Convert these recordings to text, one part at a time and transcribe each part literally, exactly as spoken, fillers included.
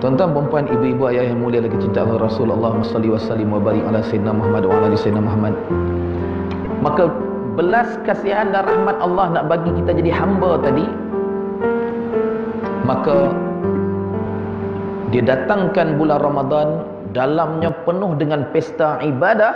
Tuan-tuan, puan-puan, ibu-ibu, ayah yang mulia lagi cinta Allah Rasulullah sallallahu alaihi wasallam wa barik ala sayyidina Muhammad wa ala ali sayyidina Muhammad. Maka belas kasihan dan rahmat Allah nak bagi kita jadi hamba tadi, maka dia datangkan bulan Ramadan, dalamnya penuh dengan pesta ibadah,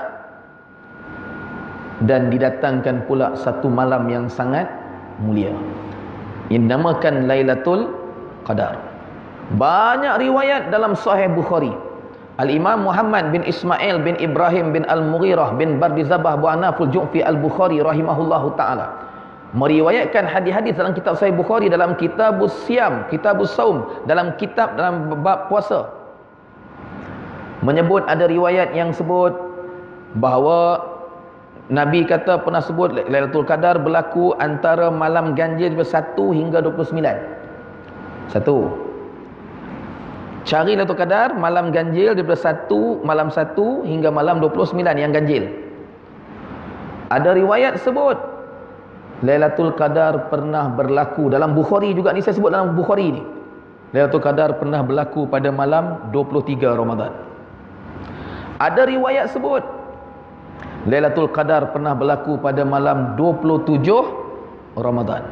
dan didatangkan pula satu malam yang sangat mulia yang dinamakan Lailatul Qadar. Banyak riwayat dalam Sahih Bukhari. Al-Imam Muhammad bin Ismail bin Ibrahim bin Al-Mughirah bin Bardizabah Bu'anaful Ju'fi Al-Bukhari rahimahullahu ta'ala meriwayatkan hadis-hadis dalam kitab Sahih Bukhari, dalam kitabus Siam, kitabus Saum, dalam kitab dalam bab puasa, menyebut ada riwayat yang sebut bahawa Nabi kata pernah sebut Lailatul Qadar berlaku antara malam ganjil satu hingga dua puluh sembilan. Satu. Cari Lailatul Qadar malam ganjil daripada satu malam satu hingga malam dua puluh sembilan yang ganjil. Ada riwayat sebut Lailatul Qadar pernah berlaku dalam Bukhari juga, ni saya sebut dalam Bukhari ni. Lailatul Qadar pernah berlaku pada malam dua puluh tiga Ramadan. Ada riwayat sebut Lailatul Qadar pernah berlaku pada malam dua puluh tujuh Ramadan.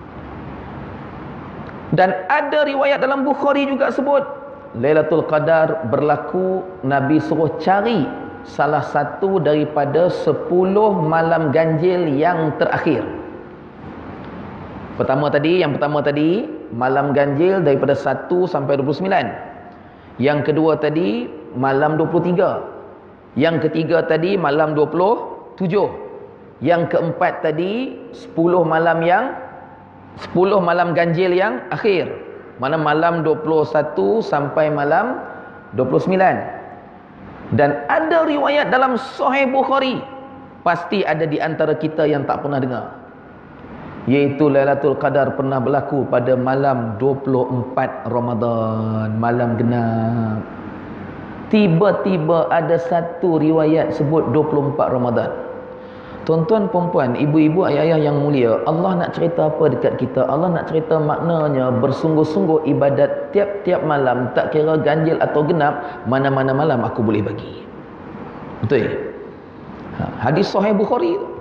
Dan ada riwayat dalam Bukhari juga sebut Lailatul Qadar berlaku, Nabi suruh cari salah satu daripada sepuluh malam ganjil yang terakhir. Pertama tadi, yang pertama tadi malam ganjil daripada satu sampai dua puluh sembilan. Yang kedua tadi malam dua puluh tiga. Yang ketiga tadi malam dua puluh tujuh. Yang keempat tadi sepuluh malam yang sepuluh malam ganjil yang akhir. Mana malam dua puluh satu sampai malam dua puluh sembilan. Dan ada riwayat dalam Sahih Bukhari, pasti ada di antara kita yang tak pernah dengar, iaitu Lailatul Qadar pernah berlaku pada malam dua puluh empat Ramadan, malam genap. Tiba-tiba ada satu riwayat sebut dua puluh empat Ramadan. Tuan-tuan, puan-puan, ibu-ibu, ayah-ayah yang mulia, Allah nak cerita apa dekat kita? Allah nak cerita maknanya bersungguh-sungguh ibadat tiap-tiap malam, tak kira ganjil atau genap, mana-mana malam aku boleh bagi. Betul? Ha, hadis Sahih Bukhari tu.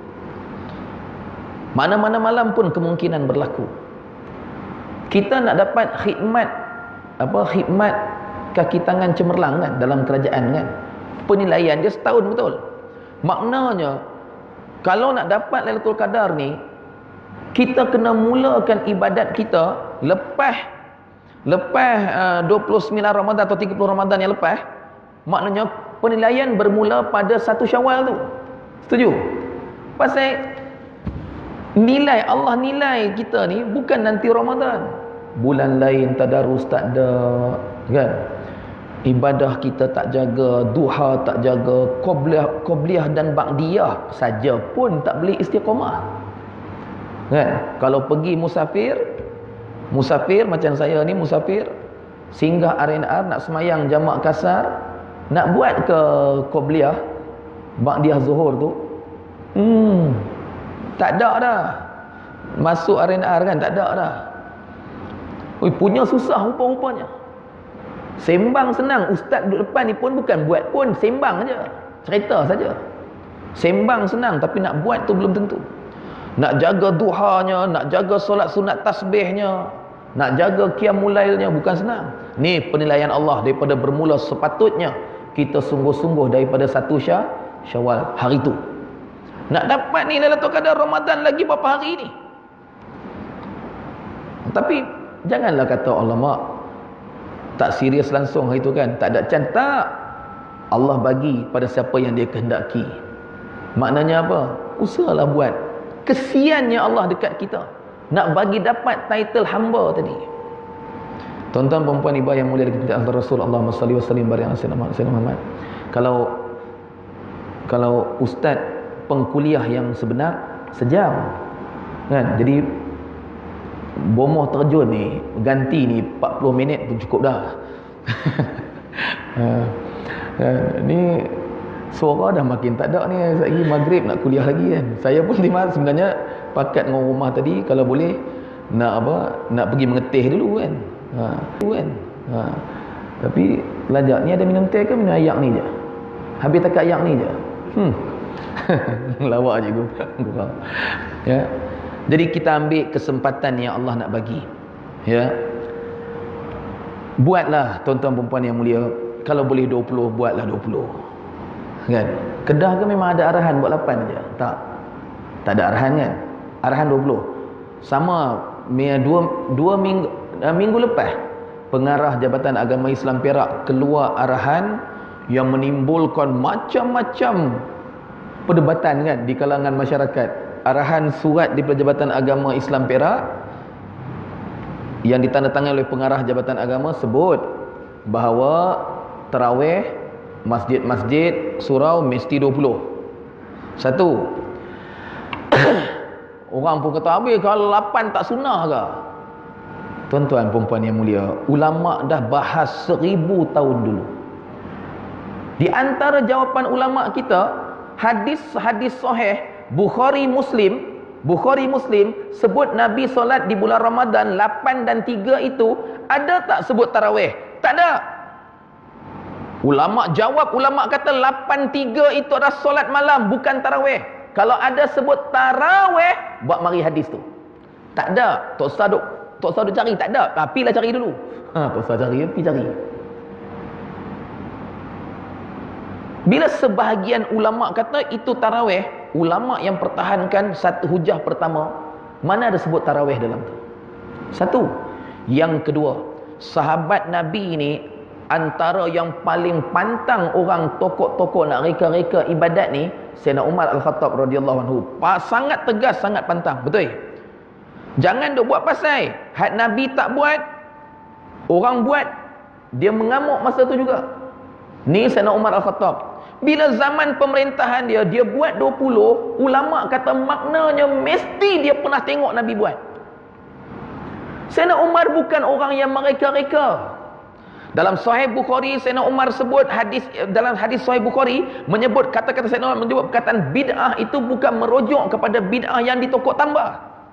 Mana-mana malam pun kemungkinan berlaku. Kita nak dapat khidmat, apa khidmat kaki tangan cemerlang kan dalam kerajaan kan, penilaian dia setahun betul. Maknanya kalau nak dapat Lailatul Qadar ni, kita kena mulakan ibadat kita lepas lepas uh, dua puluh sembilan Ramadan atau tiga puluh Ramadan yang lepas. Maknanya penilaian bermula pada satu Syawal tu. Setuju? Pasal nilai Allah nilai kita ni bukan nanti Ramadan. Bulan lain tadarus tak ada, kan? Ibadah kita tak jaga, duha tak jaga, qobliyah, qobliyah dan ba'diyah saja pun tak boleh istiqamah. Kan? Kalau pergi musafir, musafir macam saya ni musafir, singgah R and R nak semayang jamak kasar, nak buat ke qobliyah, ba'diyah zuhur tu, hmm, tak ada dah. Masuk R and R kan, tak ada dah. Ui, punya susah rupa-rupanya. Sembang senang, ustaz duduk depan ni pun bukan buat pun, sembang aja, cerita saja. Sembang senang, tapi nak buat tu belum tentu. Nak jaga duhanya, nak jaga solat sunat tasbihnya, nak jaga qiyamul lailnya bukan senang. Ni penilaian Allah daripada bermula sepatutnya kita sungguh-sungguh daripada satu Syah, Syawal hari tu. Nak dapat ni Lailatul Qadar Ramadan lagi berapa hari ni? Tapi janganlah kata ulama tak serius langsung hari tu kan, tak ada chance. Tak, Allah bagi pada siapa yang dia kehendaki. Maknanya apa? Usahalah buat. Kesiannya Allah dekat kita nak bagi dapat title hamba tadi. Tuan-tuan, perempuan, ibu yang mulia kita antara Rasul Allahumma salli wa sallim barik ala sayyidina Muhammad. Kalau kalau ustaz pengkuliah yang sebenar sejam kan, jadi bomoh terjun ni ganti ni empat puluh minit pun cukup dah. uh, uh, ni suara dah makin tak ada ni, lagi maghrib nak kuliah lagi kan. Saya pun sebenarnya pakat dengan rumah tadi, kalau boleh nak apa, nak pergi mengetih dulu kan. Ha, kan. Ha. Tapi lajak ni ada minum teh ke minum ayak ni je? Habis takat ayak ni je. Hmm. Lawak je gua. Ya. Jadi kita ambil kesempatan yang Allah nak bagi. Ya. Buatlah tuan-tuan perempuan yang mulia, kalau boleh dua puluh buatlah dua puluh. Kan? Kedah ke memang ada arahan buat lapan je? Tak. Tak ada arahan kan? Arahan dua puluh. Sama dua, dua minggu minggu lepas pengarah Jabatan Agama Islam Perak keluar arahan yang menimbulkan macam-macam perdebatan kan di kalangan masyarakat. Arahan surat di Jabatan Agama Islam Perak yang ditandatangani oleh pengarah Jabatan Agama sebut bahawa tarawih masjid-masjid surau mesti dua puluh. Satu. Orang pun kata, habis kalau lapan tak sunnah ke? Tuan-tuan perempuan yang mulia, ulama dah bahas seribu tahun dulu. Di antara jawapan ulama kita, hadis-hadis sahih Bukhari Muslim, Bukhari Muslim sebut Nabi solat di bulan Ramadan lapan dan tiga itu, ada tak sebut tarawih? Tak ada. Ulama jawab, ulama kata lapan tiga itu adalah solat malam, bukan tarawih. Kalau ada sebut tarawih, buat mari hadis tu. Tak ada. Tok Ustaz duk, Tok Ustaz duk cari, tak ada. Tapi lah cari dulu. Ha, Tok Ustaz cari, pergi cari. Bila sebahagian ulama kata itu tarawih, ulama yang pertahankan satu hujah pertama, mana ada sebut tarawih dalam tu? Satu. Yang kedua, sahabat Nabi ni antara yang paling pantang orang tokoh-tokoh nak reka-reka ibadat ni, Sayyidina Umar Al-Khattab radhiyallahu anhu. Sangat tegas, sangat pantang. Betul? Jangan duk buat pasal had Nabi tak buat, orang buat, dia mengamuk masa tu juga. Ni Sayyidina Umar Al-Khattab. Bila zaman pemerintahan dia, dia buat dua puluh, ulama kata maknanya mesti dia pernah tengok Nabi buat. Sayyidina Umar bukan orang yang mereka-reka. Dalam Sahih Bukhari, Sayyidina Umar sebut hadis, dalam hadis Sahih Bukhari menyebut kata-kata Sayyidina Umar menyebut perkataan bid'ah itu bukan merujuk kepada bid'ah yang ditokok tambah.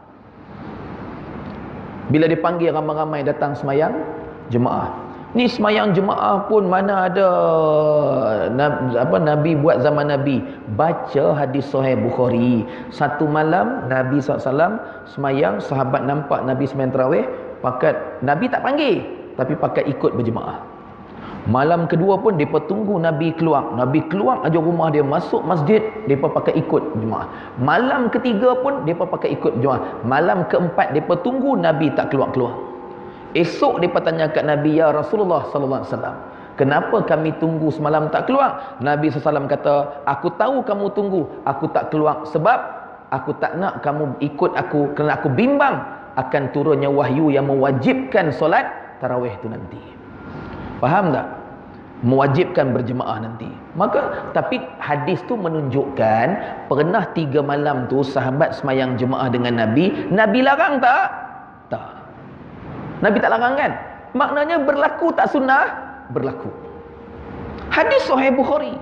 Bila dipanggil ramai-ramai datang semayang jemaah, ni semayang jemaah pun mana ada apa Nabi buat zaman Nabi. Baca hadis Sahih Bukhari, satu malam Nabi sallallahu alaihi wasallam semayang, sahabat nampak Nabi semayang tarawih, pakat Nabi tak panggil, tapi pakai ikut berjemaah. Malam kedua pun mereka tunggu Nabi keluar. Nabi keluar aja rumah dia, masuk masjid, mereka pakai ikut berjemaah. Malam ketiga pun mereka pakai ikut berjemaah. Malam keempat mereka tunggu Nabi tak keluar-keluar. Esok mereka tanya kat Nabi, ya Rasulullah sallallahu alaihi wasallam, kenapa kami tunggu semalam tak keluar? Nabi sallallahu alaihi wasallam kata, aku tahu kamu tunggu, aku tak keluar sebab aku tak nak kamu ikut aku, kerana aku bimbang akan turunnya wahyu yang mewajibkan solat tarawih tu nanti. Faham tak? Mewajibkan berjemaah nanti. Maka tapi hadis tu menunjukkan pernah tiga malam tu sahabat semayang jemaah dengan Nabi. Nabi larang tak? Tak. Nabi tak larang kan? Maknanya berlaku tak sunnah? Berlaku. Hadis Sahih Bukhari.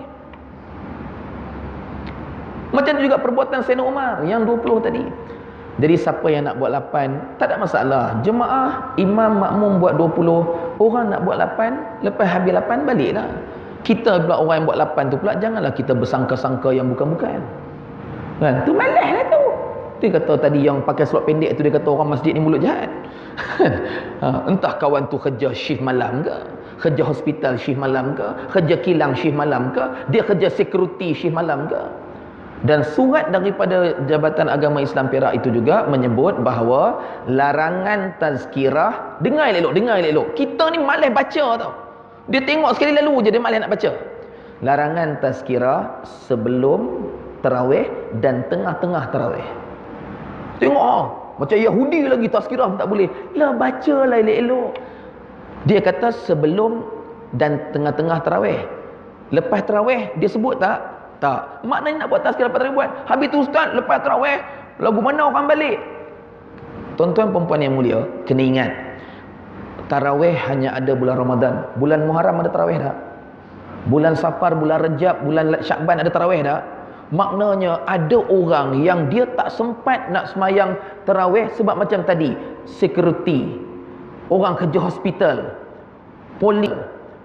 Macam juga perbuatan Sayyidina Umar yang dua puluh tadi. Jadi siapa yang nak buat lapan, tak ada masalah. Jemaah, imam, makmum buat dua puluh. Orang nak buat lapan, lepas habis lapan, baliklah. Kita pula orang yang buat lapan tu pula, janganlah kita bersangka-sangka yang bukan-bukan. Kan? Tu malas lah tu. Dia kata tadi yang pakai selop pendek tu, dia kata orang masjid ni mulut jahat. Ha, entah kawan tu kerja shift malam ke, kerja hospital shift malam ke, kerja kilang shift malam ke, dia kerja security shift malam ke. Dan surat daripada Jabatan Agama Islam Perak itu juga menyebut bahawa larangan tazkirah, dengar elok, dengar elok. Kita ni malas baca tau. Dia tengok sekali lalu je dia malas nak baca. Larangan tazkirah sebelum tarawih dan tengah-tengah tarawih. Tengok ah, macam Yahudi lagi tazkirah tak boleh. Lah bacalah elok-elok. Dia kata sebelum dan tengah-tengah tarawih. Lepas tarawih dia sebut tak? Tak. Maknanya nak buat tazkirah lepas tarawih buat. Habis tu ustaz, lepas tarawih lagu mana orang balik? Tuan-tuan perempuan yang mulia, kena ingat, tarawih hanya ada bulan Ramadan. Bulan Muharram ada tarawih tak? Bulan Safar, bulan Rejab, bulan Syakban ada tarawih tak? Maknanya ada orang yang dia tak sempat nak semayang tarawih sebab macam tadi, security, orang kerja hospital, polis,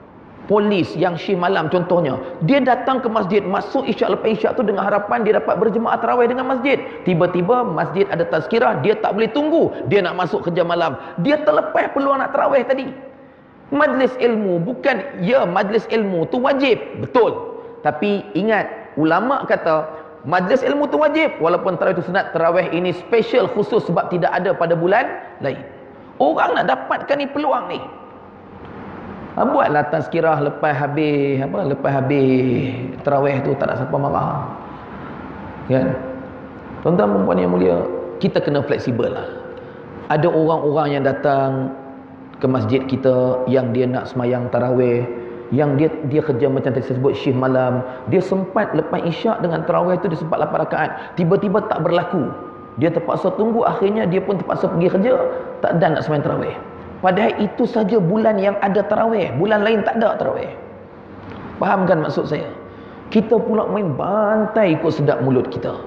Polis yang shift malam contohnya, dia datang ke masjid, masuk isyak lepas isyak tu dengan harapan dia dapat berjemaah tarawih dengan masjid. Tiba-tiba masjid ada tazkirah, dia tak boleh tunggu, dia nak masuk kerja malam, dia terlepas peluang nak tarawih tadi. Majlis ilmu bukan, ya majlis ilmu tu wajib, betul. Tapi ingat, ulama kata majlis ilmu tu wajib, walaupun tarawih tu sunat. Tarawih ini special khusus sebab tidak ada pada bulan lain. Orang nak dapatkan ni peluang ni. Ha, buatlah tazkirah lepas habis apa lepas habis tarawih tu, tak ada siapa marah. Kan? Tuan-tuan puan yang mulia, kita kena fleksibel lah. Ada orang-orang yang datang ke masjid kita yang dia nak semayang tarawih, yang dia dia kerja macam tadi saya sebut shift malam, dia sempat lepas isyak dengan tarawih tu dia sempat lapan rakaat, tiba-tiba tak berlaku. Dia terpaksa tunggu, akhirnya dia pun terpaksa pergi kerja, tak dan nak semayang tarawih. Padahal itu saja bulan yang ada tarawih, bulan lain tak ada tarawih. Faham kan maksud saya? Kita pula main bantai ikut sedap mulut kita.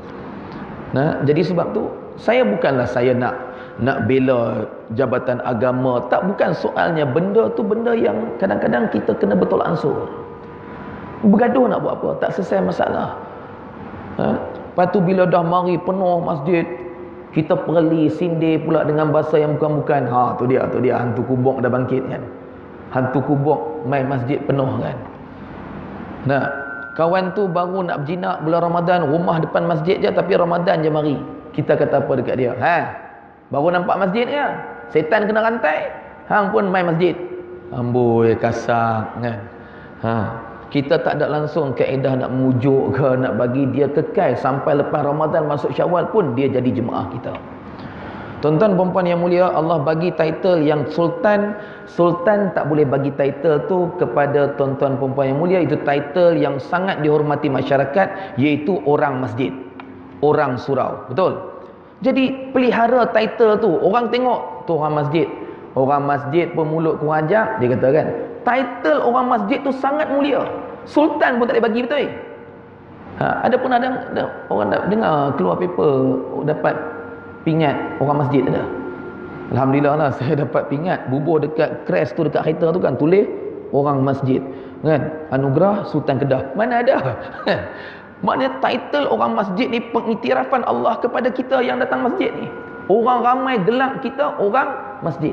Nah, jadi sebab tu saya bukanlah saya nak nak bela jabatan agama, tak, bukan soalnya. Benda tu benda yang kadang-kadang kita kena betul ansur. Bergaduh nak buat apa, tak selesai masalah. Ha? Lepas tu bila dah mari penuh masjid, kita perli sindir pula dengan bahasa yang bukan-bukan. Ha, tu dia, tu dia hantu kubuk dah bangkit kan. Hantu kubuk main masjid penuh kan. Nah, kawan tu baru nak berjinak bulan Ramadan, rumah depan masjid je, tapi Ramadan je mari. Kita kata apa dekat dia? Ha, baru nampak masjid ke? Setan kena rantai, hang pun main masjid. Amboi, kasar kan. Ha, kita tak ada langsung kaedah nak mujuk ke, nak bagi dia kekal sampai lepas Ramadan masuk Syawal pun dia jadi jemaah kita. Tuan-tuan dan puan yang mulia, Allah bagi title yang sultan. Sultan tak boleh bagi title tu kepada tuan-tuan dan puan yang mulia. Itu title yang sangat dihormati masyarakat, iaitu orang masjid, orang surau. Betul? Jadi pelihara title tu. Orang tengok tu orang masjid, orang masjid pun mulut kurang ajar, dia kata kan, title orang masjid tu sangat mulia. Sultan pun tak boleh bagi, betul? Ha, ada pun ada, ada orang dengar keluar paper dapat pingat orang masjid ada. Alhamdulillah lah, saya dapat pingat bubuh dekat crash tu, dekat kereta tu kan, tulis orang masjid kan, anugerah Sultan Kedah. Mana ada? Maknanya title orang masjid ni pengiktirafan Allah kepada kita yang datang masjid ni. Orang ramai gelar kita orang masjid.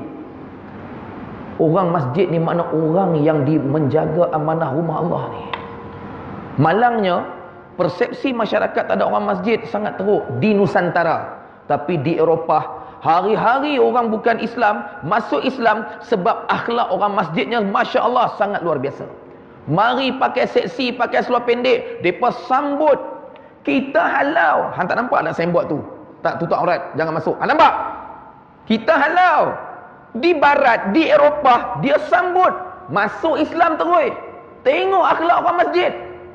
Orang masjid ni makna orang yang di menjaga amanah rumah Allah ni. Malangnya persepsi masyarakat ada orang masjid sangat teruk di Nusantara. Tapi di Eropah, hari-hari orang bukan Islam masuk Islam sebab akhlak orang masjidnya Masya Allah sangat luar biasa. Mari pakai seksi, pakai seluar pendek, mereka sambut kita halau. Hang tak nampak nak signboard tu? Tak tutup aurat, jangan masuk. Hang nampak? Kita halau. Di barat, di Eropah, dia sambut masuk Islam terus. Tengok akhlak orang masjid.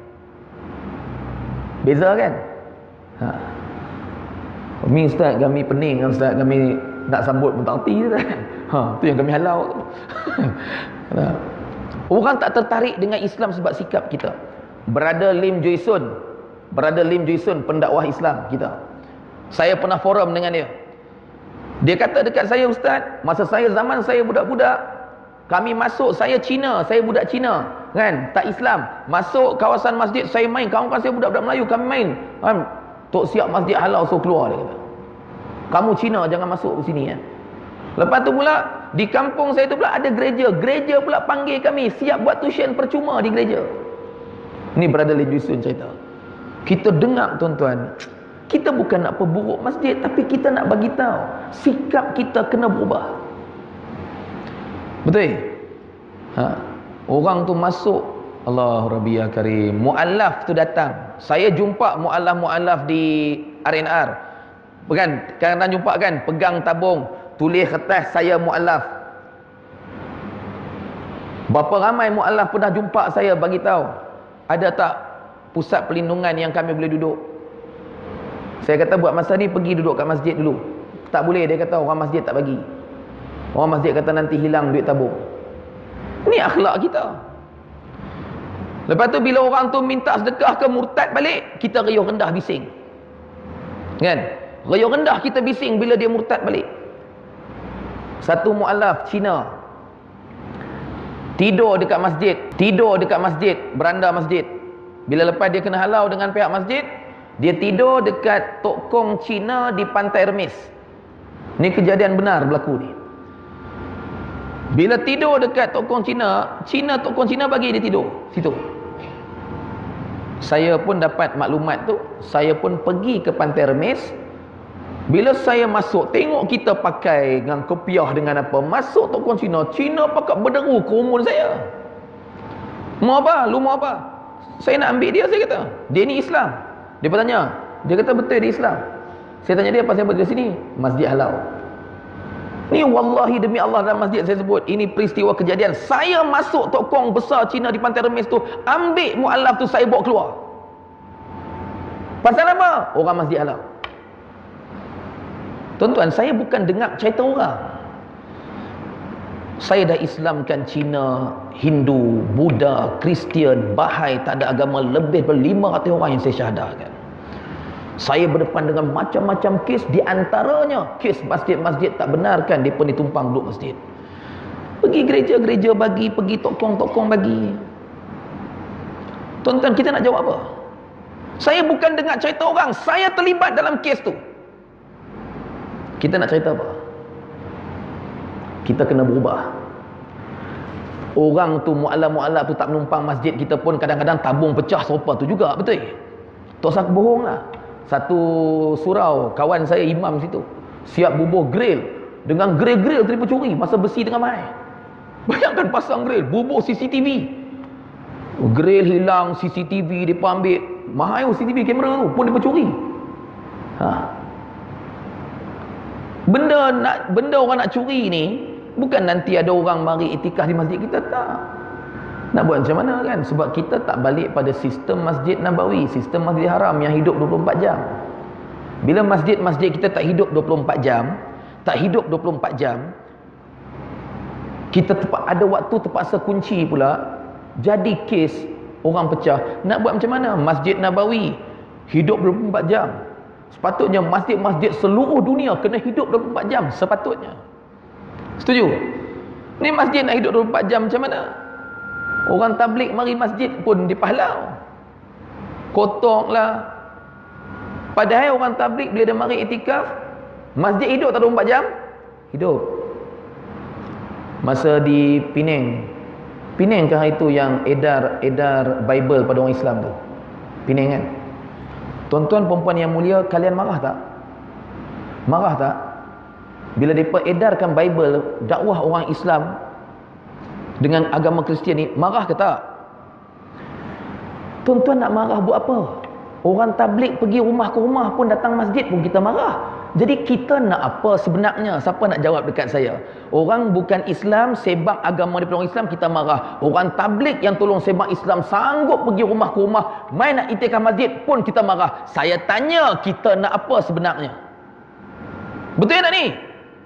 Beza kan? Ha. Kami ustaz, kami pening ustaz, kami nak sambut pun tak erti ustaz. Ha, tu yang kami halau tu. Ha. Orang tak tertarik dengan Islam sebab sikap kita. Brother Lim Joyson, Brother Lim Joyson, pendakwah Islam kita. Saya pernah forum dengan dia. Dia kata dekat saya, ustaz, masa saya zaman saya budak-budak, kami masuk, saya Cina, saya budak Cina kan, tak Islam, masuk kawasan masjid saya main, kawan-kawan saya budak-budak Melayu, kami main kan, tok siap masjid halau so keluar, dia kata. Kamu Cina jangan masuk ke sini kan. Lepas tu pula di kampung saya tu pula ada gereja, gereja pula panggil kami siap buat tuition percuma di gereja. Ni Brother Lee Jusun cerita. Kita dengar tuan-tuan, kita bukan nak perburuk masjid, tapi kita nak bagi tahu sikap kita kena berubah. Betul? Ha. Orang tu masuk, Allah Rabbi ya Karim, muallaf tu datang. Saya jumpa muallaf-muallaf di R N R. Bukan, kadang-kadang jumpa kan, pegang tabung, tulis kertas saya muallaf. Berapa ramai muallaf pernah jumpa saya bagi tahu, ada tak pusat perlindungan yang kami boleh duduk? Saya kata buat masa ni pergi duduk kat masjid dulu. Tak boleh, dia kata orang masjid tak bagi. Orang masjid kata nanti hilang duit tabung. Ni akhlak kita. Lepas tu bila orang tu minta sedekah ke murtad balik, kita riuh rendah bising. Kan? Riuh rendah kita bising bila dia murtad balik. Satu muallaf Cina, tidur dekat masjid, tidur dekat masjid, beranda masjid. Bila lepas dia kena halau dengan pihak masjid, dia tidur dekat tokong Cina di Pantai Remis. Ni kejadian benar berlaku ni. Bila tidur dekat tokong Cina, Cina tokong Cina bagi dia tidur situ. Saya pun dapat maklumat tu, saya pun pergi ke Pantai Remis. Bila saya masuk, tengok kita pakai dengan kopiah dengan apa, masuk tokong Cina, Cina pakai berderu kerumun saya. Mau apa? Lu mau apa? Saya nak ambil dia, saya kata. Dia ni Islam. Dia bertanya, dia kata betul dia Islam. Saya tanya dia, apa saya buat di sini? Masjid halau. Ni wallahi demi Allah dalam masjid saya sebut, ini peristiwa kejadian. Saya masuk tokong besar Cina di Pantai Remis tu, ambil mu'alaf tu, saya bawa keluar. Pasal apa? Orang masjid halau. Tuan-tuan, saya bukan dengar cerita orang. Saya dah Islamkan Cina, Hindu, Buddha, Kristian, Bahai, tak ada agama, lebih daripada lima ratus orang yang saya syahadahkan. Saya berdepan dengan macam-macam kes, di antaranya kes masjid-masjid tak benarkan mereka ni tumpang duduk masjid. Pergi gereja-gereja bagi, pergi tokong-tokong bagi. Tuan-tuan, kita nak jawab apa? Saya bukan dengar cerita orang, saya terlibat dalam kes tu. Kita nak cerita apa? Kita kena berubah. Orang tu, mu'alaf-mu'alaf tu tak menumpang masjid, kita pun kadang-kadang tabung pecah sofa tu juga, betul? Tak usah bohong lah. Satu surau, kawan saya imam situ, siap bubuh grill, dengan grill-grill terlibat curi, masa besi dengan mai. Bayangkan pasang grill, bubuh C C T V. Grill hilang, C C T V dia ambil. Mahal C C T V kamera tu pun dia curi. Ha. Benda nak benda orang nak curi ni bukan nanti ada orang mari itikaf di masjid kita, tak. Nak buat macam mana kan? Sebab kita tak balik pada sistem Masjid Nabawi, sistem Masjid Haram yang hidup dua puluh empat jam. Bila masjid-masjid kita tak hidup dua puluh empat jam, tak hidup dua puluh empat jam, kita tepat, ada waktu terpaksa kunci pula, jadi kes orang pecah. Nak buat macam mana? Masjid Nabawi hidup dua puluh empat jam. Sepatutnya masjid-masjid seluruh dunia kena hidup dua puluh empat jam, sepatutnya. Setuju? Ni masjid nak hidup dua puluh empat jam macam mana? Orang tablik mari masjid pun dipahalau. Kotorlah. Padahal orang tablik bila dia mari iktikaf, masjid hidup tak dua puluh empat jam? Hidup. Masa di Penang, Penang kan itu yang edar edar Bible pada orang Islam tu. Penang kan? Tuan-tuan perempuan yang mulia, kalian marah tak? Marah tak? Bila mereka edarkan Bible, dakwah orang Islam dengan agama Kristian ni, marah ke tak? Tuan-tuan nak marah buat apa? Orang tablik pergi rumah ke rumah pun, datang masjid pun kita marah. Jadi kita nak apa sebenarnya? Siapa nak jawab dekat saya? Orang bukan Islam, sebab agama daripada orang Islam, kita marah. Orang tablik yang tolong sebab Islam sanggup pergi rumah ke rumah, main nak itikaf masjid pun kita marah. Saya tanya, kita nak apa sebenarnya? Betul tak ni?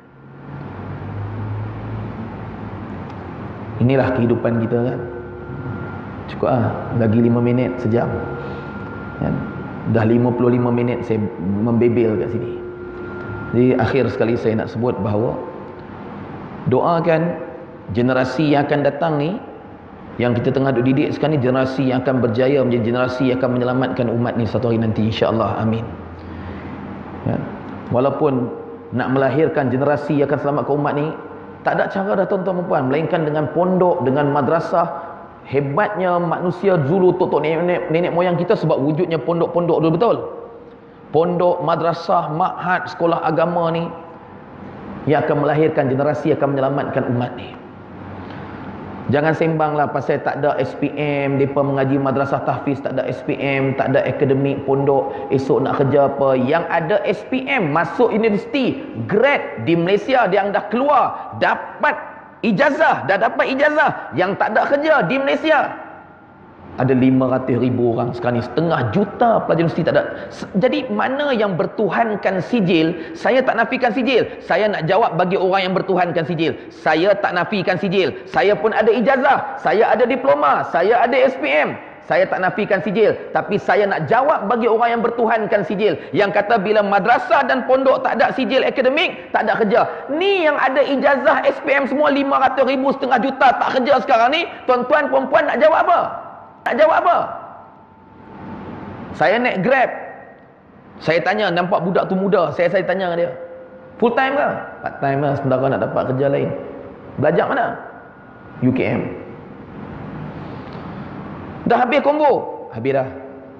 Inilah kehidupan kita kan. Cukup ah, lagi lima minit sejam kan? Dah lima puluh lima minit saya membebel kat sini. Jadi akhir sekali saya nak sebut bahawa doakan generasi yang akan datang ni, yang kita tengah duk didik sekarang ni, generasi yang akan berjaya menjadi generasi yang akan menyelamatkan umat ni satu hari nanti, insya-Allah. Amin. Ya. Walaupun nak melahirkan generasi yang akan selamatkan umat ni, tak ada cara dah tuan-tuan dan puan, melainkan dengan pondok, dengan madrasah. Hebatnya manusia dulu, tok-tok nenek, nenek moyang kita, sebab wujudnya pondok-pondok dulu, betul? Pondok, madrasah, ma'had, sekolah agama ni yang akan melahirkan generasi yang akan menyelamatkan umat ni. Jangan sembanglah pasal tak ada S P M, mereka mengaji madrasah tahfiz, tak ada S P M, tak ada akademik pondok, esok nak kerja apa. Yang ada S P M, masuk universiti, grad di Malaysia, yang dah keluar, dapat ijazah, dah dapat ijazah, yang tak ada kerja di Malaysia ada lima ratus ribu orang sekarang ni, setengah juta pelajar universiti tak ada. Jadi mana yang bertuhankan sijil? Saya tak nafikan sijil, saya nak jawab bagi orang yang bertuhankan sijil. Saya tak nafikan sijil, saya pun ada ijazah, saya ada diploma, saya ada S P M. Saya tak nafikan sijil, tapi saya nak jawab bagi orang yang bertuhankan sijil, yang kata bila madrasah dan pondok tak ada sijil akademik, tak ada kerja. Ni yang ada ijazah S P M semua lima ratus ribu, setengah juta, tak kerja sekarang ni. Tuan-tuan perempuan nak jawab apa? Nak jawab apa? Saya naik Grab, saya tanya, nampak budak tu muda, saya saya tanya dengan dia, full time ke? Part time lah, sementara nak dapat kerja lain. Belajar mana? U K M. Dah habis combo? Habis dah.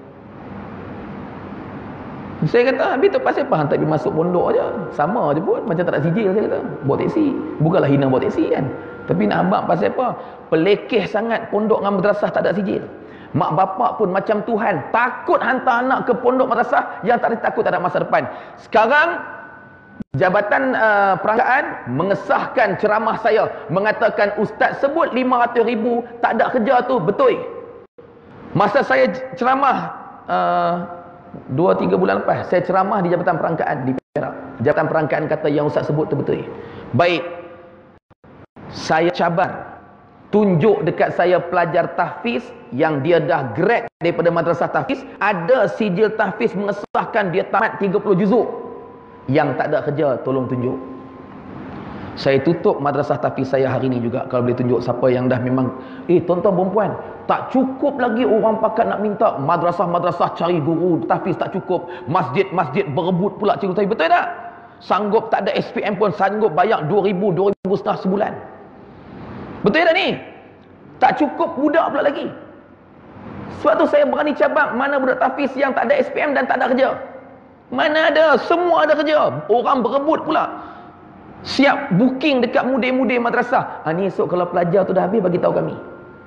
Saya kata, habis tu pasal apa hantar pergi masuk pondok je? Sama je pun, macam tak ada sijil. Saya kata, bawa teksi. Bukanlah hina bawa teksi kan, tapi nak abang pasal apa? Pelekeh sangat pondok dengan madrasah tak ada sijil. Mak bapak pun macam Tuhan, takut hantar anak ke pondok madrasah yang tak ada, takut tak ada masa depan. Sekarang Jabatan uh, Perangkaan mengesahkan ceramah saya, mengatakan ustaz sebut lima ratus ribu tak ada kerja tu betul. Masa saya ceramah uh, dua tiga bulan lepas, saya ceramah di Jabatan Perangkaan di Perak. Jabatan Perangkaan kata yang ustaz sebut tu betul. Baik, saya cabar, tunjuk dekat saya pelajar tahfiz yang dia dah grad daripada madrasah tahfiz, ada sijil tahfiz mengesahkan dia tamat tiga puluh juzuk. Yang tak ada kerja, tolong tunjuk. Saya tutup madrasah tahfiz saya hari ni juga, kalau boleh tunjuk siapa yang dah memang, eh tuan-tuan perempuan, tak cukup lagi orang pakat nak minta, madrasah-madrasah cari guru tahfiz tak cukup, masjid-masjid berebut pula cikgu tahfiz, betul tak? Sanggup, tak ada S P M pun sanggup bayar dua ribu, dua ribu setengah sebulan. Betul tak ni? Tak cukup budak pula lagi. Sebab tu saya berani cabang, mana budak tahfiz yang tak ada S P M dan tak ada kerja? Mana ada, semua ada kerja. Orang berebut pula, siap booking dekat mudir-mudir madrasah. Ha, ni esok kalau pelajar tu dah habis, bagi tahu kami.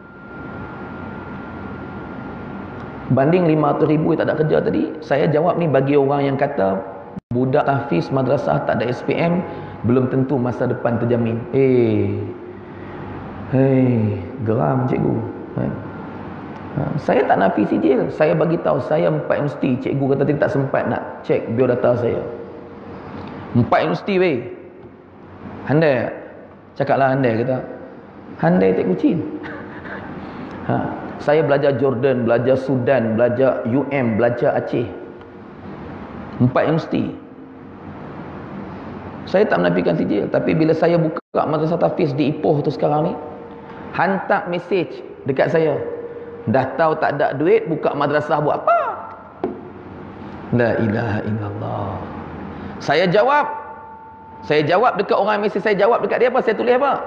Banding lima ratus ribu tak ada kerja tadi, saya jawab ni bagi orang yang kata budak tahfiz madrasah tak ada S P M, belum tentu masa depan terjamin. Eh, hei, geram cikgu. Ha. Ha, saya tak nafi sijil, saya bagi tahu saya empat universiti. Cikgu kata dia tak sempat nak cek biodata saya. Empat universiti weh. Handai, cakaplah handai, kata handai tak kucing. Ha, saya belajar Jordan, belajar Sudan, belajar U M, belajar Aceh. Empat universiti. Saya tak menafikan sijil, tapi bila saya buka madrasah tahfiz di Ipoh tu sekarang ni, hantar mesej dekat saya, dah tahu tak ada duit, buka madrasah buat apa? La ilaha illallah. Saya jawab, saya jawab dekat orang mesej, saya jawab dekat dia apa? Saya tulis apa?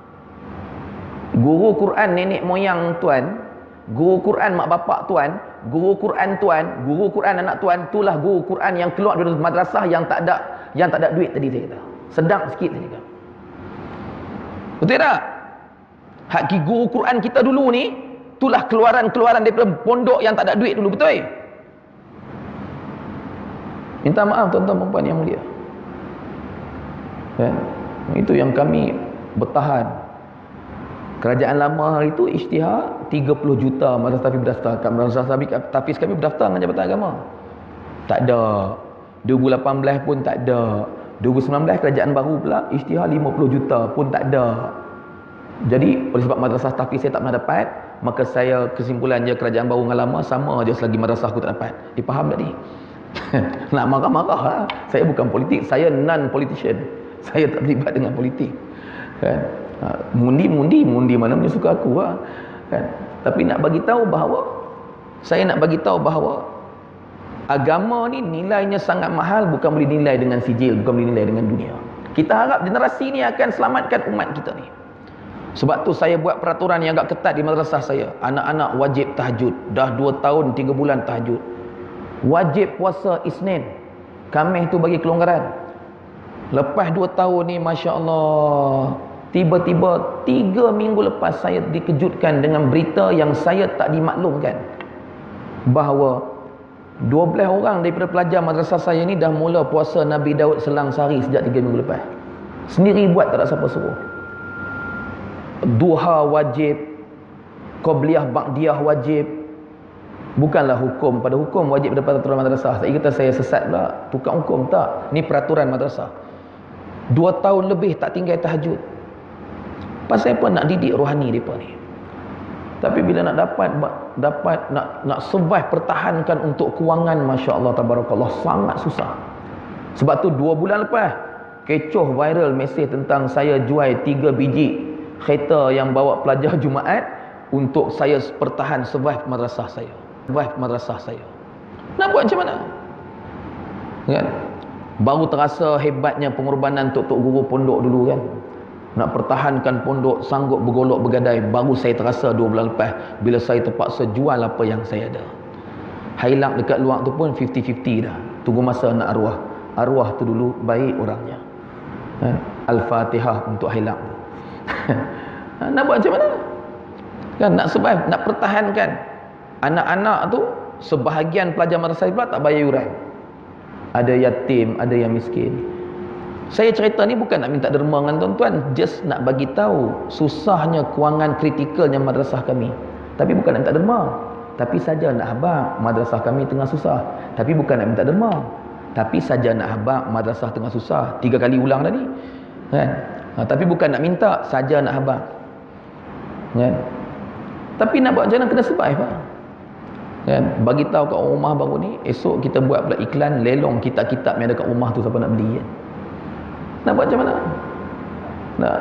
Guru Quran nenek moyang tuan, guru Quran mak bapak tuan, guru Quran tuan, guru Quran anak tuan, itulah guru Quran yang keluar dari madrasah yang tak ada, yang tak ada duit tadi, saya kata. Sedang sikit saya kata. Betul tak? Hak guru Quran kita dulu ni, itulah keluaran-keluaran daripada pondok yang tak ada duit dulu, betul? Minta maaf tuan-tuan perempuan yang mulia. Kan? Itu yang kami bertahan. Kerajaan lama hari itu isytihar tiga puluh juta madrasah tahfiz berdaftar. Madrasah tahfiz kami berdaftar dengan Jabatan Agama. Tak ada. dua ribu lapan belas pun tak ada. dua ribu sembilan belas kerajaan baru pula isytihar lima puluh juta pun tak ada. Jadi oleh sebab madrasah tahfiz saya tak pernah dapat, maka saya kesimpulan je kerajaan baru dengan lama sama je selagi madrasah aku tak dapat. Dia faham tak ni? Nak marah-marah lah. Saya bukan politik, saya non-politician. Saya tak terlibat dengan politik. Kan? Mundi-mundi, mundi mana punya suka aku lah. Kan? Tapi nak bagi tahu bahawa, saya nak bagi tahu bahawa agama ni nilainya sangat mahal, bukan boleh dinilai dengan sijil, bukan boleh dinilai dengan dunia. Kita harap generasi ni akan selamatkan umat kita ni. Sebab tu saya buat peraturan yang agak ketat di madrasah saya. Anak-anak wajib tahajud. Dah dua tahun, tiga bulan tahajud. Wajib puasa Isnin. Khamis tu bagi kelonggaran. Lepas dua tahun ni, Masya Allah, tiba-tiba tiga minggu lepas saya dikejutkan dengan berita yang saya tak dimaklumkan, bahawa dua belas orang daripada pelajar madrasah saya ni dah mula puasa Nabi Daud selang sehari sejak tiga minggu lepas. Sendiri buat, tak ada siapa suruh. Duha wajib, Qobliyah Ba'diyah wajib. Bukanlah hukum, pada hukum wajib daripada peraturan madrasah. Saya kata saya sesat pula, tukang hukum, tak. Ni peraturan madrasah. Dua tahun lebih tak tinggal tahajud. Pasal apa? Nak didik rohani mereka ni. Tapi bila nak dapat dapat nak nak survive, pertahankan untuk kewangan, masya-Allah tabarakallah, sangat susah. Sebab tu dua bulan lepas kecoh viral mesej tentang saya jual tiga biji kereta yang bawa pelajar Jumaat untuk saya pertahan survive madrasah saya. Survive madrasah saya. Nak buat macam mana? Kan? Baru terasa hebatnya pengorbanan tok-tok guru pondok dulu kan. Nak pertahankan pondok, sanggup bergolok bergadai, baru saya terasa dua bulan lepas bila saya terpaksa jual apa yang saya ada. Hilang dekat luar tu pun fifty fifty dah. Tunggu masa nak arwah. Arwah tu dulu baik orangnya. Ha? Al-Fatihah untuk hilang. Nak buat macam mana? Kan nak survive, nak pertahankan. Anak-anak tu sebahagian pelajar madrasah pula tak bayar yuran. Ada yatim, ada yang miskin. Saya cerita ni bukan nak minta derma dengan tuan-tuan, just nak bagi tahu susahnya kewangan kritikalnya madrasah kami. Tapi bukan nak minta derma, tapi saja nak habaq madrasah kami tengah susah. Tapi bukan nak minta derma, tapi saja nak habaq madrasah tengah susah. Tiga kali ulang tadi. Kan? Ha, tapi bukan nak minta, saja nak habaq. Kan? Tapi nak buat macam mana kena survive lah. Kan? Bagi tahu kat rumah baru ni, esok kita buat pula iklan lelong kitab-kitab yang ada kat rumah tu, siapa nak beli kan? Nak buat macam mana? Nak.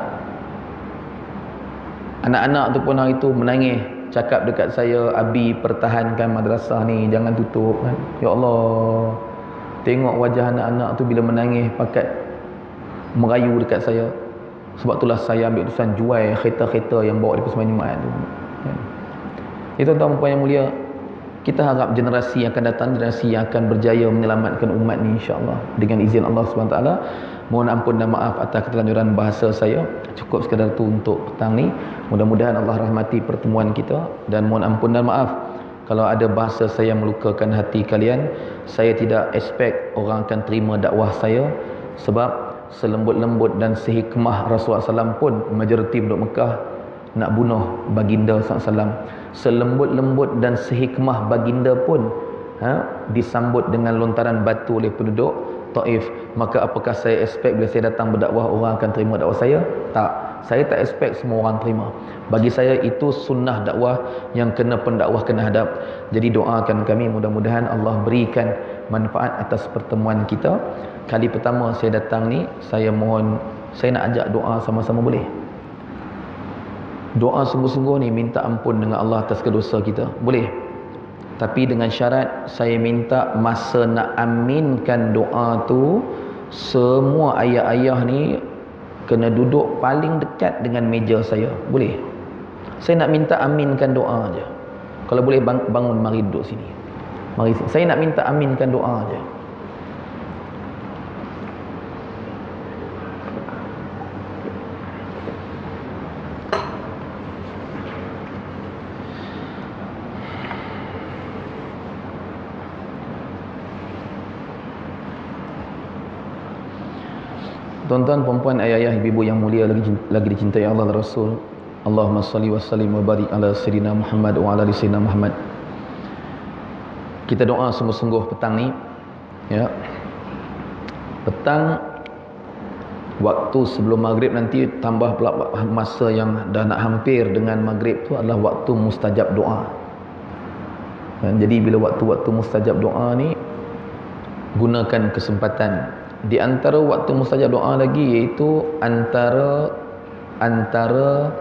Anak-anak tu pun hari tu menangis, cakap dekat saya, Abi pertahankan madrasah ni, jangan tutup kan? Ya Allah, tengok wajah anak-anak tu bila menangis pakat merayu dekat saya. Sebab itulah saya ambil keputusan jual kereta-kereta yang bawa di Persembahyang Jumaat tu kan? Itu tuan-tuan puan yang mulia, kita harap generasi yang akan datang, generasi yang akan berjaya menyelamatkan umat ni, insya-Allah dengan izin Allah Subhanahu Wa Taala. Mohon ampun dan maaf atas keterlanjuran bahasa saya. Cukup sekadar tu untuk petang ni. Mudah-mudahan Allah rahmati pertemuan kita, dan mohon ampun dan maaf kalau ada bahasa saya melukakan hati kalian. Saya tidak expect orang akan terima dakwah saya, sebab selembut-lembut dan sehikmah Rasulullah sallallahu alaihi wasallam pun majoriti penduduk Mekah nak bunuh baginda sallallahu alaihi wasallam. Selembut-lembut dan sehikmah baginda pun ha, disambut dengan lontaran batu oleh penduduk Taif. Maka apakah saya expect bila saya datang berdakwah orang akan terima dakwah saya? Tak. Saya tak expect semua orang terima. Bagi saya itu sunnah dakwah yang kena pendakwah kena hadap. Jadi doakan kami, mudah-mudahan Allah berikan manfaat atas pertemuan kita. Kali pertama saya datang ni, saya mohon, saya nak ajak doa sama-sama boleh? Doa sungguh-sungguh ni, minta ampun dengan Allah atas kedosa kita. Boleh? Tapi dengan syarat, saya minta masa nak aminkan doa tu, semua ayah-ayah ni kena duduk paling dekat dengan meja saya. Boleh? Saya nak minta aminkan doa aja. Kalau boleh bangun, mari duduk sini. Mari sini. Saya nak minta aminkan doa aja. Tuan-tuan, puan-puan, ayah-ayah, ibu-ibu yang mulia lagi lagi dicintai Allah dan Rasul. Allahumma salli wa sallim wa barik ala sayyidina Muhammad wa ala ali sayyidina Muhammad. Kita doa sungguh-sungguh petang ni, ya. Petang waktu sebelum maghrib nanti, tambah pula masa yang dah nak hampir dengan maghrib tu adalah waktu mustajab doa. Dan jadi bila waktu-waktu mustajab doa ni, gunakan kesempatan. Di antara waktu mustajab doa lagi, iaitu antara antara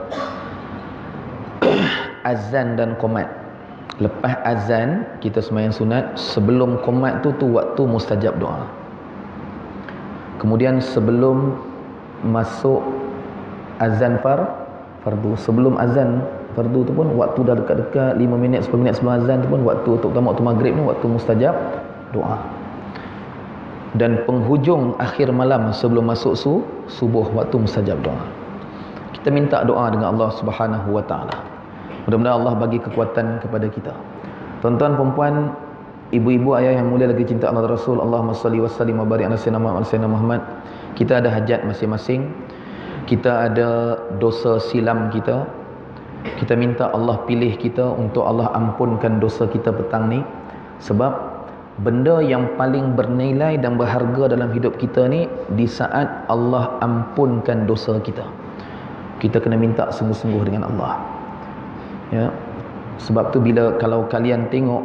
azan dan qomat. Lepas azan kita sembahyang sunat, sebelum qomat tu tu waktu mustajab doa. Kemudian sebelum masuk azan far fardu, sebelum azan fardu tu pun waktu dah dekat-dekat lima minit sepuluh minit sebelum azan tu pun waktu, terutama waktu maghrib ni waktu mustajab doa. Dan penghujung akhir malam sebelum masuk su, subuh waktu mustajab doa. Kita minta doa dengan Allah Subhanahu Wa Taala. Mudah-mudahan Allah bagi kekuatan kepada kita. Tuan-tuan, puan-puan, ibu-ibu, ayah yang mulia lagi cinta Allah Rasul, Allahumma salli wa sallim wa barik ala sayyidina Muhammad. Kita ada hajat masing-masing. Kita ada dosa silam kita. Kita minta Allah pilih kita untuk Allah ampunkan dosa kita petang ni. Sebab benda yang paling bernilai dan berharga dalam hidup kita ni di saat Allah ampunkan dosa kita. Kita kena minta sungguh-sungguh dengan Allah. Ya. Sebab tu bila kalau kalian tengok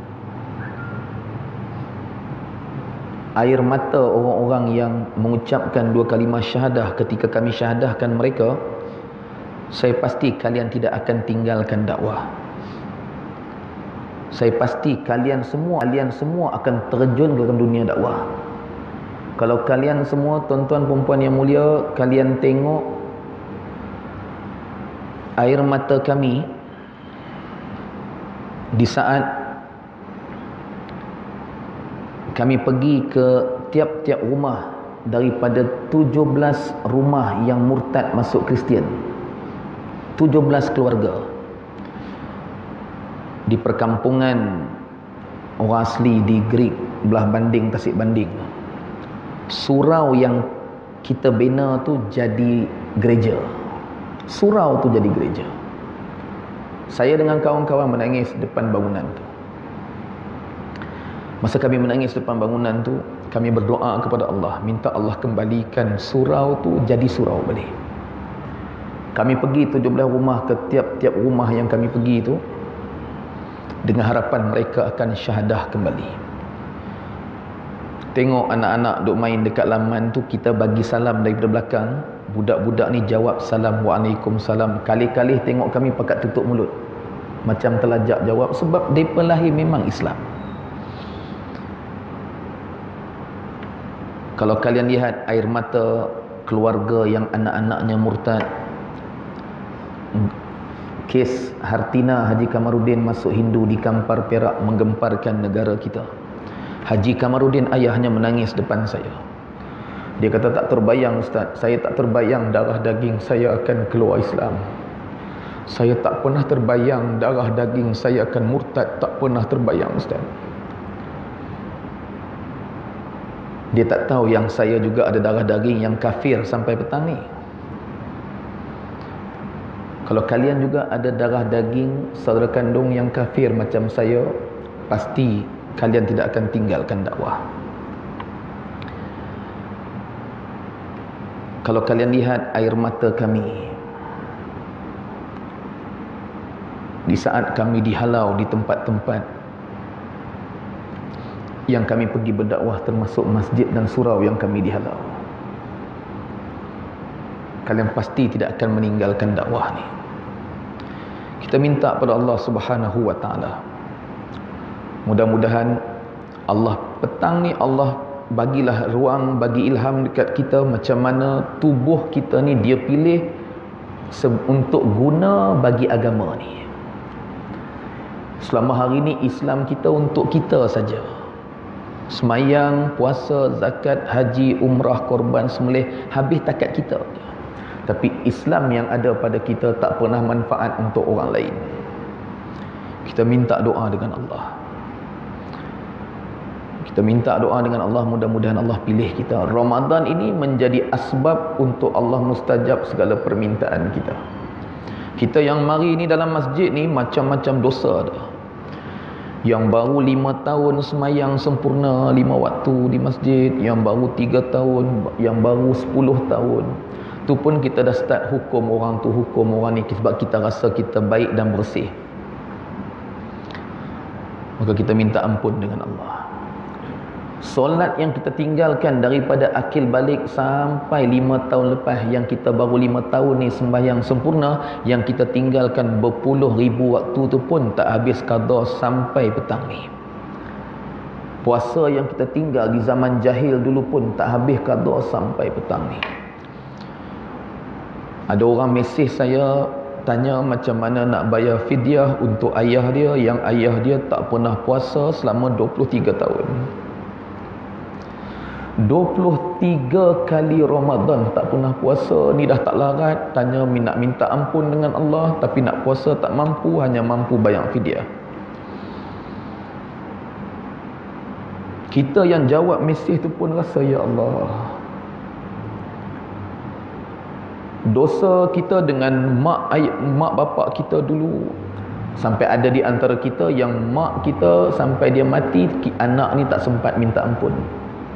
air mata orang-orang yang mengucapkan dua kalimah syahadah ketika kami syahadahkan mereka, saya pasti kalian tidak akan tinggalkan dakwah. Saya pasti kalian semua kalian semua akan terjun ke dalam dunia dakwah. Kalau kalian semua tuan-tuan perempuan yang mulia, kalian tengok air mata kami di saat kami pergi ke tiap-tiap rumah daripada tujuh belas rumah yang murtad masuk Kristian, tujuh belas keluarga di perkampungan orang asli di Greek belah banding Tasik Banding. Surau yang kita bina tu jadi gereja, surau tu jadi gereja. Saya dengan kawan-kawan menangis depan bangunan tu. Masa kami menangis depan bangunan tu, kami berdoa kepada Allah, minta Allah kembalikan surau tu jadi surau balik. Kami pergi tujuh belas rumah, ke tiap-tiap rumah yang kami pergi tu dengan harapan mereka akan syahadah kembali. Tengok anak-anak duk main dekat laman tu, kita bagi salam daripada belakang, budak-budak ni jawab salam, waalaikumsalam. Kali-kali tengok kami pakat tutup mulut, macam terlajak jawab, sebab mereka lahir memang Islam. Kalau kalian lihat air mata keluarga yang anak-anaknya murtad, kes Hartina Haji Kamarudin masuk Hindu di Kampar Perak menggemparkan negara kita. Haji Kamarudin ayahnya menangis depan saya. Dia kata, tak terbayang Ustaz, saya tak terbayang darah daging saya akan keluar Islam. Saya tak pernah terbayang darah daging saya akan murtad, tak pernah terbayang Ustaz. Dia tak tahu yang saya juga ada darah daging yang kafir sampai petang ni. Kalau kalian juga ada darah daging saudara kandung yang kafir macam saya, pasti kalian tidak akan tinggalkan dakwah. Kalau kalian lihat air mata kami di saat kami dihalau di tempat-tempat yang kami pergi berdakwah, termasuk masjid dan surau yang kami dihalau, kalian pasti tidak akan meninggalkan dakwah ni. Kita minta pada Allah Subhanahu wa taala, mudah-mudahan Allah petang ni Allah bagilah ruang, bagi ilham dekat kita macam mana tubuh kita ni dia pilih untuk guna bagi agama ni. Selama hari ni Islam kita untuk kita saja. Semayang, puasa, zakat, haji, umrah, korban, sembelih, habis takat kita. Tapi Islam yang ada pada kita tak pernah manfaat untuk orang lain. Kita minta doa dengan Allah. Kita minta doa dengan Allah, mudah-mudahan Allah pilih kita. Ramadan ini menjadi asbab untuk Allah mustajab segala permintaan kita. Kita yang mari ni dalam masjid ni macam-macam dosa dah. Yang baru lima tahun semayang sempurna lima waktu di masjid, yang baru tiga tahun, yang baru sepuluh tahun, tu pun kita dah start hukum orang tu, hukum orang ni sebab kita rasa kita baik dan bersih. Maka kita minta ampun dengan Allah. Solat yang kita tinggalkan daripada akil balik sampai lima tahun lepas, yang kita baru lima tahun ni sembahyang sempurna, yang kita tinggalkan berpuluh ribu waktu tu pun tak habis qada sampai petang ni. Puasa yang kita tinggal di zaman jahil dulu pun tak habis qada sampai petang ni. Ada orang mesej saya tanya macam mana nak bayar fidyah untuk ayah dia yang ayah dia tak pernah puasa selama dua puluh tiga tahun. dua puluh tiga kali Ramadan tak pernah puasa, ni dah tak larat, tanya nak minta ampun dengan Allah, tapi nak puasa tak mampu, hanya mampu bayar fidyah. Kita yang jawab mesej tu pun rasa, ya Allah, dosa kita dengan mak ayah, mak bapak kita dulu. Sampai ada di antara kita yang mak kita sampai dia mati, anak ni tak sempat minta ampun.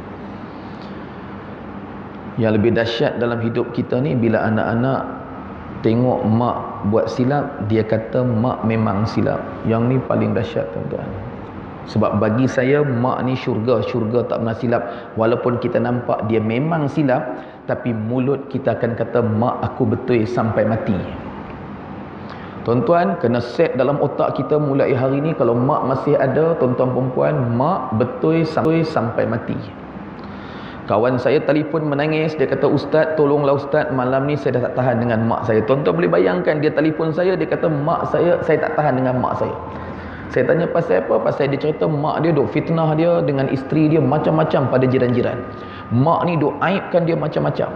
Yang lebih dahsyat dalam hidup kita ni, bila anak-anak tengok mak buat silap, dia kata mak memang silap. Yang ni paling dahsyat tuan-tuan. Sebab bagi saya mak ni syurga, syurga tak pernah silap. Walaupun kita nampak dia memang silap, tapi mulut kita akan kata mak aku betul sampai mati. Tuan-tuan, kena set dalam otak kita mulai hari ni, kalau mak masih ada, tuan-tuan perempuan, mak betul sampai, sampai mati. Kawan saya telefon menangis, dia kata, Ustaz, tolonglah Ustaz, malam ni saya dah tak tahan dengan mak saya. Tuan-tuan boleh bayangkan, dia telefon saya, dia kata, mak saya, saya tak tahan dengan mak saya. Saya tanya pasal apa? Pasal dia cerita mak dia duk fitnah dia dengan isteri dia macam-macam pada jiran-jiran. Mak ni duk aibkan dia macam-macam.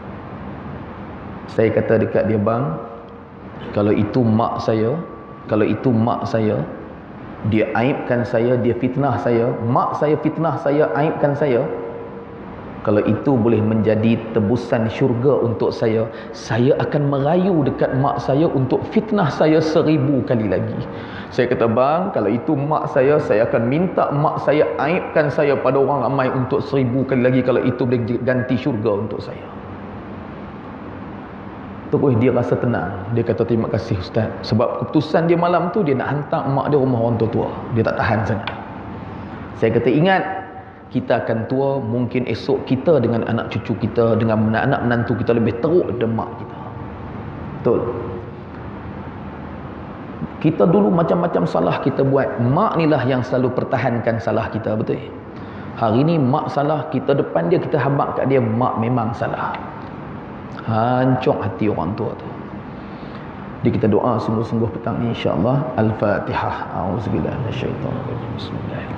Saya kata dekat dia, bang, kalau itu mak saya, kalau itu mak saya, dia aibkan saya, dia fitnah saya, mak saya fitnah saya, aibkan saya, kalau itu boleh menjadi tebusan syurga untuk saya, saya akan merayu dekat mak saya untuk fitnah saya seribu kali lagi. Saya kata, bang, kalau itu mak saya, saya akan minta mak saya aibkan saya pada orang ramai untuk seribu kali lagi, kalau itu boleh ganti syurga untuk saya. Terus dia rasa tenang. Dia kata, terima kasih Ustaz. Sebab keputusan dia malam tu, dia nak hantar mak dia rumah orang tua-tua. Dia tak tahan sangat. Saya kata, ingat, kita akan tua, mungkin esok kita dengan anak cucu kita, dengan anak menantu kita lebih teruk daripada mak kita. Betul. Kita dulu macam-macam salah kita buat, mak ni lah yang selalu pertahankan salah kita, betul. Hari ni mak salah, kita depan dia, kita habaq kat dia, mak memang salah. Hancur hati orang tua tu. Jadi kita doa sungguh-sungguh petang ni, insya-Allah. Al-Fatihah. A'udzubillahi minasyaitonirrajim. Bismillahirrahmanirrahim.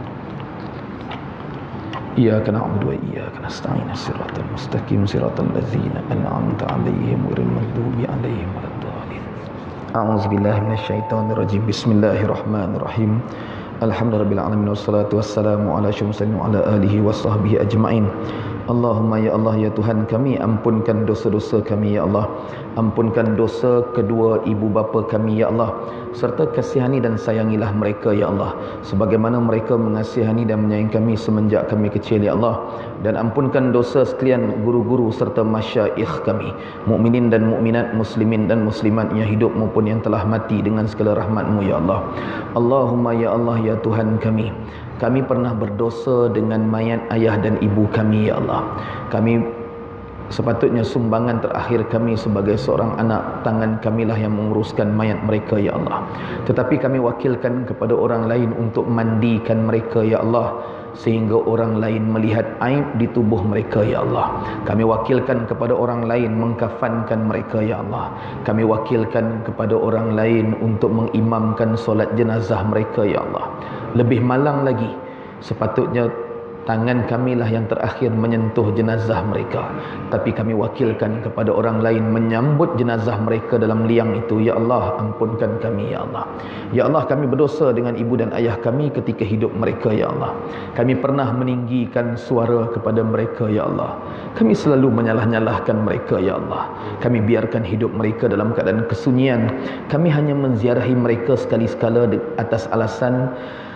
Iyyaka na'budu wa iyyaka nasta'in. Shiratal mustaqim, shiratal ladzina an'amta 'alaihim ghairil maghdubi 'alaihim waladdallin. A'udzubillahi minasyaitonirrajim. Bismillahirrahmanirrahim. Alhamdulillahirabbil alamin wassalatu wassalamu ala asyrofil mursalin wa ala alihi washabbihi ajmain. Allahumma ya Allah ya Tuhan kami, ampunkan dosa-dosa kami ya Allah. Ampunkan dosa kedua ibu bapa kami ya Allah, serta kasihani dan sayangilah mereka ya Allah, sebagaimana mereka mengasihani dan menyayangi kami semenjak kami kecil ya Allah. Dan ampunkan dosa sekalian guru-guru serta masyaikh kami, mukminin dan mukminat, muslimin dan muslimat yang hidup maupun yang telah mati, dengan segala rahmat-Mu ya Allah. Allahumma ya Allah ya Tuhan kami, kami pernah berdosa dengan mayat ayah dan ibu kami ya Allah. Kami sepatutnya sumbangan terakhir kami sebagai seorang anak, tangan kamilah yang menguruskan mayat mereka ya Allah. Tetapi kami wakilkan kepada orang lain untuk mandikan mereka ya Allah, sehingga orang lain melihat aib di tubuh mereka ya Allah. Kami wakilkan kepada orang lain mengkafankan mereka ya Allah. Kami wakilkan kepada orang lain untuk mengimamkan solat jenazah mereka ya Allah. Lebih malang lagi, sepatutnya tangan kamilah yang terakhir menyentuh jenazah mereka, tapi kami wakilkan kepada orang lain menyambut jenazah mereka dalam liang itu. Ya Allah, ampunkan kami ya Allah. Ya Allah, kami berdosa dengan ibu dan ayah kami ketika hidup mereka ya Allah. Kami pernah meninggikan suara kepada mereka ya Allah. Kami selalu menyalah-nyalahkan mereka ya Allah. Kami biarkan hidup mereka dalam keadaan kesunyian. Kami hanya menziarahi mereka sekali-sekala atas alasan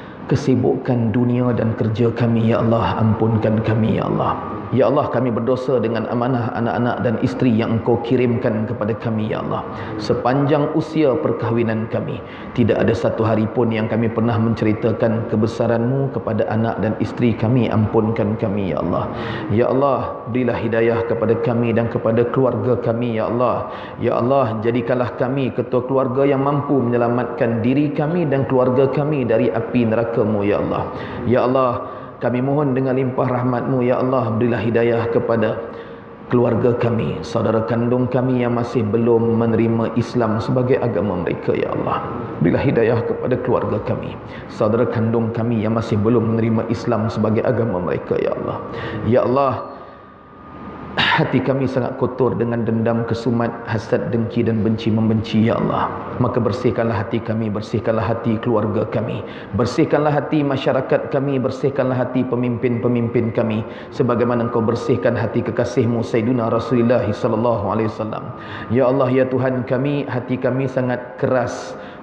kesibukan dunia dan kerja kami ya Allah. Ampunkan kami ya Allah. Ya Allah, kami berdosa dengan amanah anak-anak dan isteri yang Engkau kirimkan kepada kami ya Allah. Sepanjang usia perkahwinan kami, tidak ada satu hari pun yang kami pernah menceritakan kebesaran-Mu kepada anak dan isteri kami. Ampunkan kami ya Allah. Ya Allah, berilah hidayah kepada kami dan kepada keluarga kami ya Allah. Ya Allah, jadikanlah kami ketua keluarga yang mampu menyelamatkan diri kami dan keluarga kami dari api neraka-Mu ya Allah. Ya Allah, kami mohon dengan limpah rahmat-Mu ya Allah, berilah hidayah kepada keluarga kami, saudara kandung kami yang masih belum menerima Islam sebagai agama mereka ya Allah. Berilah hidayah kepada keluarga kami, saudara kandung kami yang masih belum menerima Islam sebagai agama mereka ya Allah. Ya Allah, hati kami sangat kotor dengan dendam, kesumat, hasad, dengki dan benci membenci ya Allah. Maka bersihkanlah hati kami, bersihkanlah hati keluarga kami, bersihkanlah hati masyarakat kami, bersihkanlah hati pemimpin-pemimpin kami, sebagaimana Engkau bersihkan hati kekasih-Mu Sayyiduna Rasulullah sallallahu alaihi wasallam. Ya Allah ya Tuhan kami, hati kami sangat keras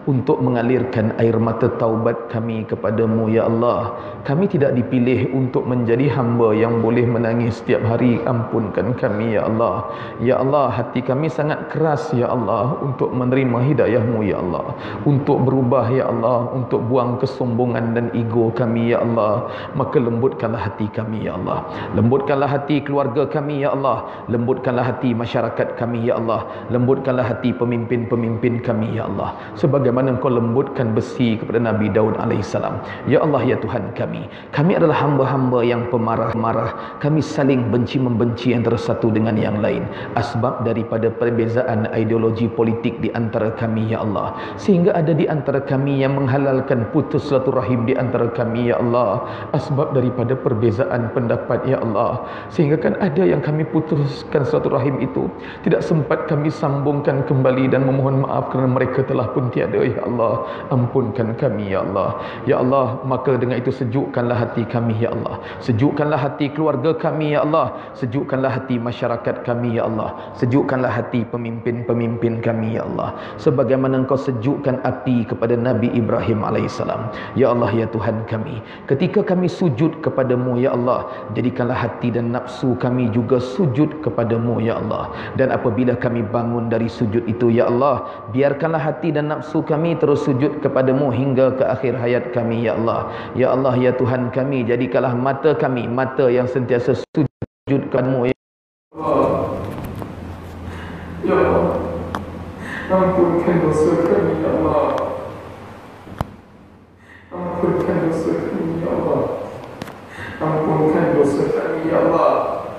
untuk mengalirkan air mata taubat kami kepadamu ya Allah. Kami tidak dipilih untuk menjadi hamba yang boleh menangis setiap hari. Ampunkan kami ya Allah. Ya Allah, hati kami sangat keras ya Allah untuk menerima hidayahmu ya Allah, untuk berubah ya Allah, untuk buang kesombongan dan ego kami ya Allah. Maka lembutkanlah hati kami ya Allah, lembutkanlah hati keluarga kami ya Allah, lembutkanlah hati masyarakat kami ya Allah, lembutkanlah hati pemimpin-pemimpin kami ya Allah, sebagaimana Engkau lembutkan besi kepada Nabi Daud alaihissalam. Ya Allah ya Tuhan kami, kami adalah hamba-hamba yang pemarah-marah, kami saling benci-membenci antara satu dengan yang lain, asbab daripada perbezaan ideologi politik di antara kami ya Allah, sehingga ada di antara kami yang menghalalkan putus silaturahim di antara kami ya Allah, asbab daripada perbezaan pendapat ya Allah, sehingga kan ada yang kami putuskan silaturahim itu tidak sempat kami sambungkan kembali, dan memohon maaf kerana mereka telah pun tiada ya Allah. Ampunkan kami ya Allah. Ya Allah, maka dengan itu sejukkanlah hati kami ya Allah, sejukkanlah hati keluarga kami ya Allah, sejukkanlah hati masyarakat kami ya Allah, sejukkanlah hati pemimpin-pemimpin kami ya Allah, sebagaimana Engkau sejukkan api kepada Nabi Ibrahim alaihissalam. Ya Allah ya Tuhan kami, ketika kami sujud kepadamu ya Allah, jadikanlah hati dan nafsu kami juga sujud kepadamu ya Allah. Dan apabila kami bangun dari sujud itu ya Allah, biarkanlah hati dan nafsu kami terus sujud kepadamu hingga ke akhir hayat kami ya Allah. Ya Allah ya Tuhan kami, jadikanlah mata kami mata yang sentiasa sujud kepadamu ya Allah. Ya Allah, ampunkan dosa kami ya Allah, ampunkan dosa kami ya Allah, ampunkan dosa kami ya Allah,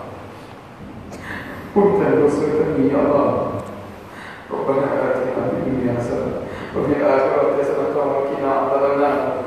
ampunkan dosa kami ya Allah. Rabbana atina fid dunya hasanah wa fil akhirati hasanah wa qina adzabannar.